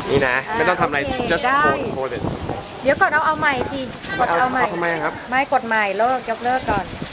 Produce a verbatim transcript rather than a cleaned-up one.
นี่นะไม่ต้องทำอะไร just hold hold it เดี๋ยวก่อนเอาเอาใหม่สิกดเอาใหม่ทำไมครับไม่กดใหม่เลิกยกเลิกก่อน